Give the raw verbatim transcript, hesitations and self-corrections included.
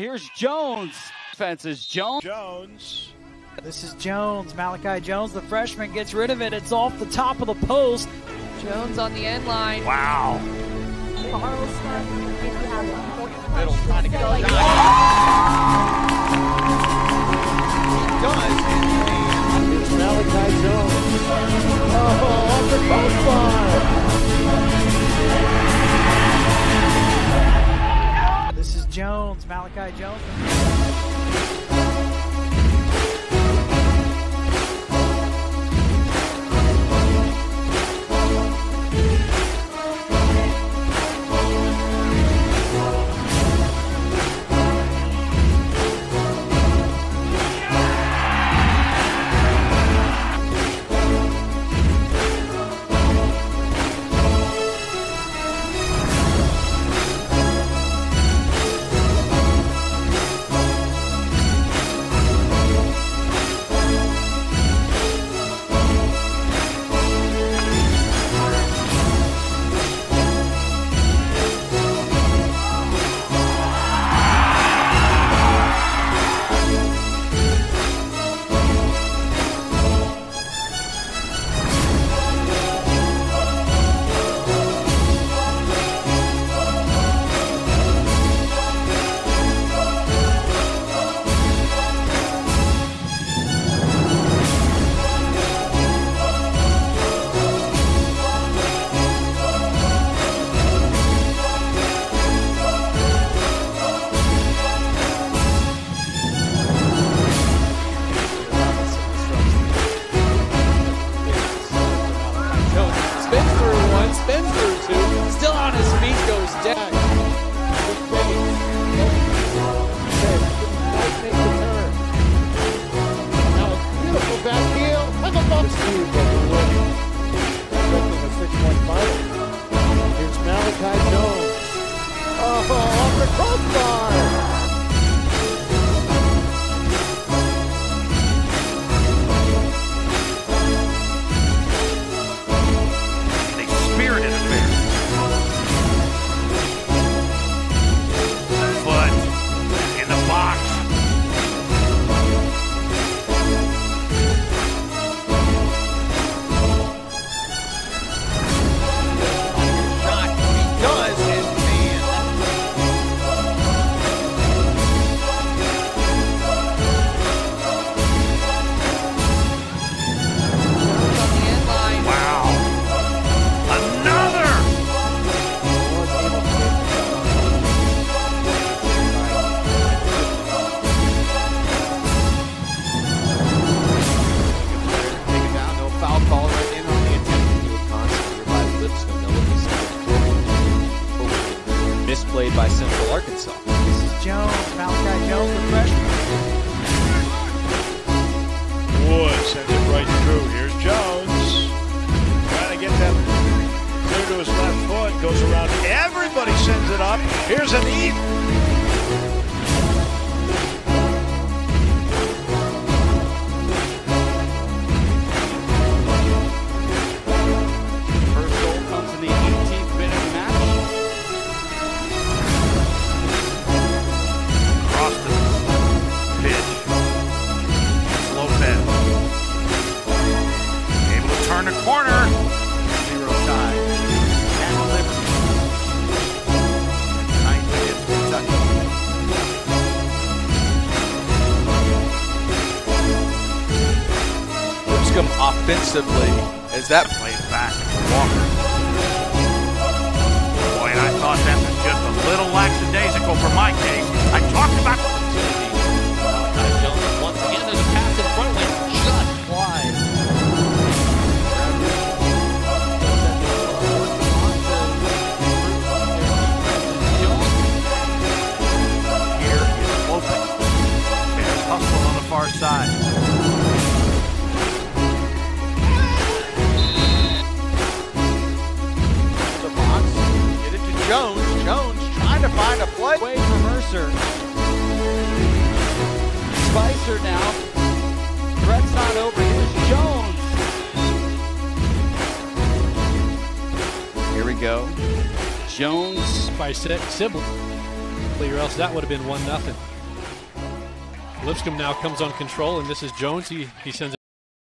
Here's Jones. Fences Jones. Jones. This is Jones. Malachi Jones, the freshman, gets rid of it. It's off the top of the post. Jones on the end line. Wow. Middle trying to get it down. He does. It's Malachi Jones. Oh, off the crossbar. This is Jones. Malachi Jones. Spins through two, still on his feet, goes down. Okay, nice make the turn. Now a beautiful back heel, and a bump speed, but we're winning. Expecting a six-point final. Here's Malachi Jones. Oh, off the crossbar. Played by Central Arkansas. This is Jones. Malachi Jones, the freshman. Wood sends it right through. Here's Jones. Trying to get that clear to his left foot. Goes around. Everybody sends it up. Here's an eat. First goal comes in the eighteenth minute of the match. Turn the corner. Zero tie. And Liberty. Ninth against Kentucky. Lipscomb offensively as that Played back to Walker. Boy, and I thought that was just a little lackadaisical for my case. I talked about the Malachi Jones once again. There's a pass in front of him. Just wide. hustle on the far side. The box, get it to Jones. Jones trying to find a play. Away from Mercer. Spicer now. Threat's not over. Here's Jones. Here we go. Jones By six, Sibley, or else that would have been one nothing. Lipscomb now comes on control, and this is Jones. He, he sends